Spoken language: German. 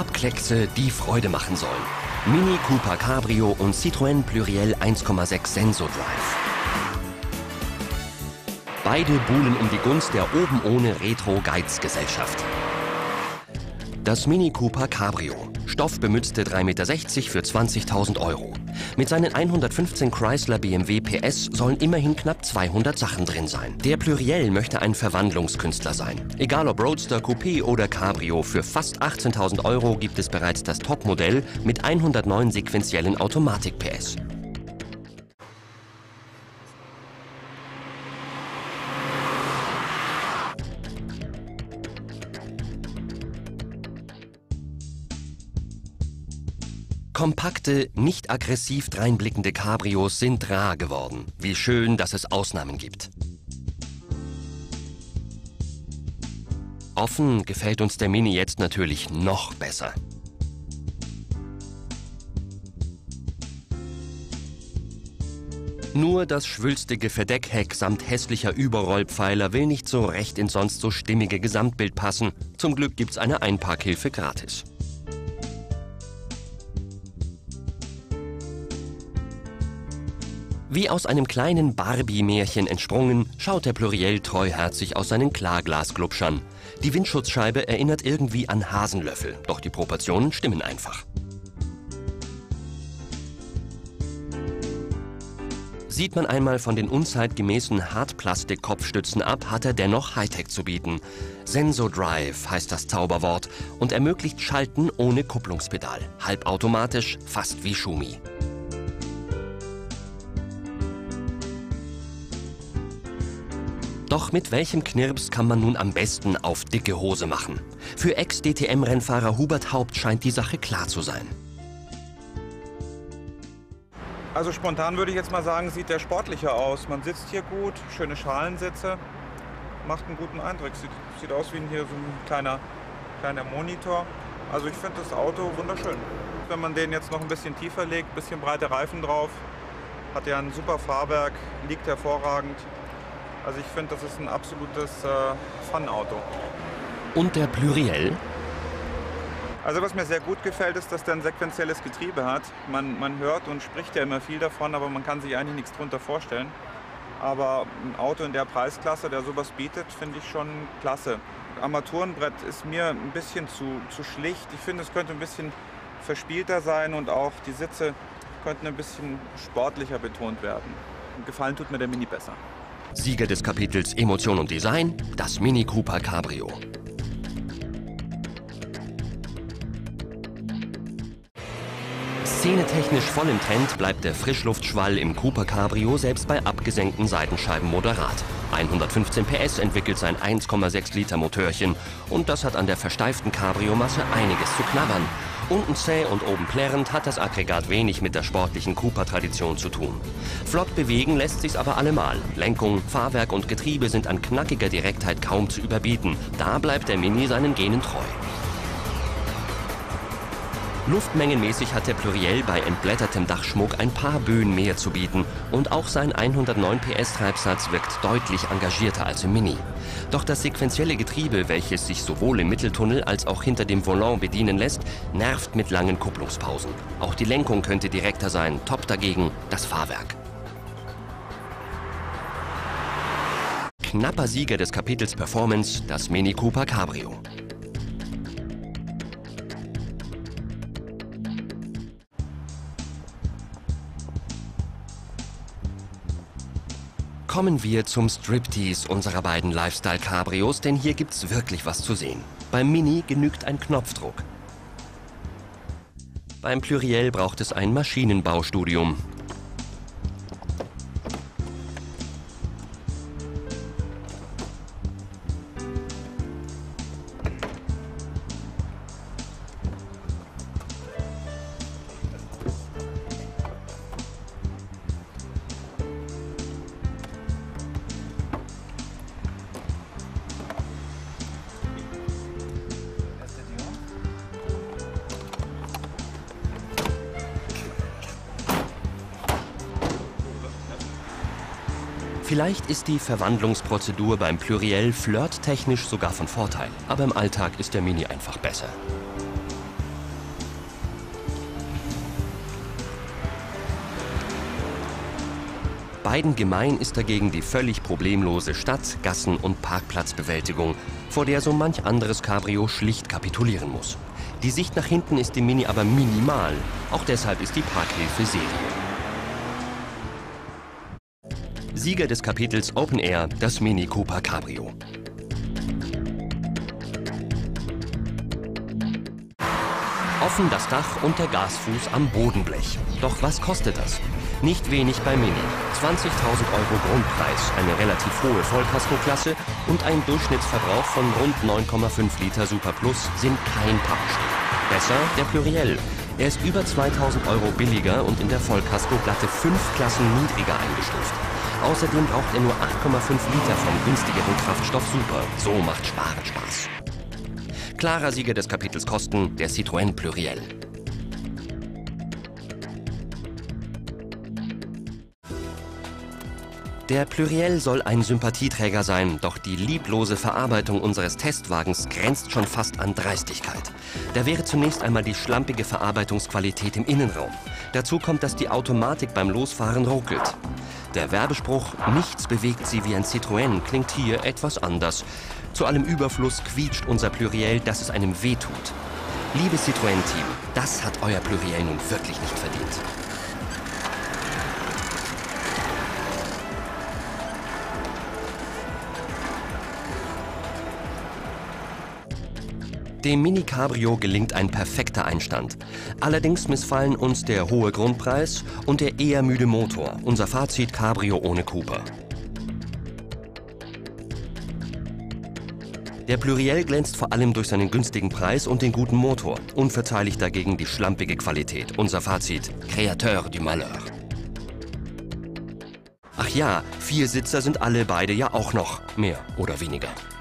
Farbkleckse, die Freude machen sollen. Mini Cooper Cabrio und Citroën Pluriel 1,6 Senso Drive. Beide buhlen um die Gunst der oben ohne Retro-Geiz-Gesellschaft. Das Mini Cooper Cabrio. Stoffbemützte 3,60 Meter für 20.000 €. Mit seinen 115 Chrysler BMW PS sollen immerhin knapp 200 Sachen drin sein. Der Pluriel möchte ein Verwandlungskünstler sein. Egal ob Roadster, Coupé oder Cabrio, für fast 18.000 € gibt es bereits das Topmodell mit 109 sequentiellen Automatik-PS. Kompakte, nicht aggressiv dreinblickende Cabrios sind rar geworden. Wie schön, dass es Ausnahmen gibt. Offen gefällt uns der Mini jetzt natürlich noch besser. Nur das schwülstige Verdeckheck samt hässlicher Überrollpfeiler will nicht so recht ins sonst so stimmige Gesamtbild passen. Zum Glück gibt's eine Einparkhilfe gratis. Wie aus einem kleinen Barbie-Märchen entsprungen, schaut der Pluriel treuherzig aus seinen Klarglasglubschern. Die Windschutzscheibe erinnert irgendwie an Hasenlöffel, doch die Proportionen stimmen einfach. Sieht man einmal von den unzeitgemäßen Hartplastik-Kopfstützen ab, hat er dennoch Hightech zu bieten. Senso Drive heißt das Zauberwort und ermöglicht Schalten ohne Kupplungspedal. Halbautomatisch, fast wie Schumi. Doch mit welchem Knirps kann man nun am besten auf dicke Hose machen? Für Ex-DTM-Rennfahrer Hubert Haupt scheint die Sache klar zu sein. Also spontan würde ich jetzt mal sagen, sieht der sportlicher aus. Man sitzt hier gut, schöne Schalensitze, macht einen guten Eindruck. Sieht aus wie hier so ein kleiner Monitor. Also ich finde das Auto wunderschön. Wenn man den jetzt noch ein bisschen tiefer legt, ein bisschen breite Reifen drauf, hat ja ein super Fahrwerk, liegt hervorragend. Also ich finde, das ist ein absolutes Fun-Auto. Und der Pluriel? Also was mir sehr gut gefällt, ist, dass der ein sequentielles Getriebe hat. Man hört und spricht ja immer viel davon, aber man kann sich eigentlich nichts drunter vorstellen. Aber ein Auto in der Preisklasse, der sowas bietet, finde ich schon klasse. Armaturenbrett ist mir ein bisschen zu schlicht. Ich finde, es könnte ein bisschen verspielter sein und auch die Sitze könnten ein bisschen sportlicher betont werden. Gefallen tut mir der Mini besser. Sieger des Kapitels Emotion und Design, das Mini Cooper Cabrio. Szenetechnisch voll im Trend bleibt der Frischluftschwall im Cooper Cabrio selbst bei abgesenkten Seitenscheiben moderat. 115 PS entwickelt sein 1,6 Liter Motörchen und das hat an der versteiften Cabrio-Masse einiges zu knabbern. Unten zäh und oben plärrend hat das Aggregat wenig mit der sportlichen Cooper-Tradition zu tun. Flott bewegen lässt sich's aber allemal. Lenkung, Fahrwerk und Getriebe sind an knackiger Direktheit kaum zu überbieten. Da bleibt der Mini seinen Genen treu. Luftmengenmäßig hat der Pluriel bei entblättertem Dachschmuck ein paar Böen mehr zu bieten und auch sein 109 PS Treibsatz wirkt deutlich engagierter als im Mini. Doch das sequentielle Getriebe, welches sich sowohl im Mitteltunnel als auch hinter dem Volant bedienen lässt, nervt mit langen Kupplungspausen. Auch die Lenkung könnte direkter sein, top dagegen das Fahrwerk. Knapper Sieger des Kapitels Performance, das Mini Cooper Cabrio. Kommen wir zum Striptease unserer beiden Lifestyle-Cabrios, denn hier gibt's wirklich was zu sehen. Beim Mini genügt ein Knopfdruck. Beim Pluriel braucht es ein Maschinenbaustudium. Vielleicht ist die Verwandlungsprozedur beim Pluriel flirttechnisch sogar von Vorteil, aber im Alltag ist der Mini einfach besser. Beiden gemein ist dagegen die völlig problemlose Stadt-, Gassen- und Parkplatzbewältigung, vor der so manch anderes Cabrio schlicht kapitulieren muss. Die Sicht nach hinten ist im Mini aber minimal. Auch deshalb ist die Parkhilfe Serie. Sieger des Kapitels Open Air, das Mini Cooper Cabrio. Offen das Dach und der Gasfuß am Bodenblech. Doch was kostet das? Nicht wenig bei Mini. 20.000 Euro Grundpreis, eine relativ hohe Vollkaskoklasse und ein Durchschnittsverbrauch von rund 9,5 Liter Super Plus sind kein Pappstiel. Besser der Pluriel. Er ist über 2.000 Euro billiger und in der Vollkasko glatte 5 Klassen niedriger eingestuft. Außerdem braucht er nur 8,5 Liter vom günstigeren Kraftstoff Super. So macht Sparen Spaß. Klarer Sieger des Kapitels Kosten, der Citroën Pluriel. Der Pluriel soll ein Sympathieträger sein, doch die lieblose Verarbeitung unseres Testwagens grenzt schon fast an Dreistigkeit. Da wäre zunächst einmal die schlampige Verarbeitungsqualität im Innenraum. Dazu kommt, dass die Automatik beim Losfahren ruckelt. Der Werbespruch „Nichts bewegt sie wie ein Citroën" klingt hier etwas anders. Zu allem Überfluss quietscht unser Pluriel, dass es einem wehtut. Liebes Citroën-Team, das hat euer Pluriel nun wirklich nicht verdient. Dem Mini Cabrio gelingt ein perfekter Einstand. Allerdings missfallen uns der hohe Grundpreis und der eher müde Motor. Unser Fazit: Cabrio ohne Cooper. Der Pluriel glänzt vor allem durch seinen günstigen Preis und den guten Motor. Unverzeihlich dagegen die schlampige Qualität. Unser Fazit: Créateur du Malheur. Ach ja, 4 Sitzer sind alle beide ja auch noch, mehr oder weniger.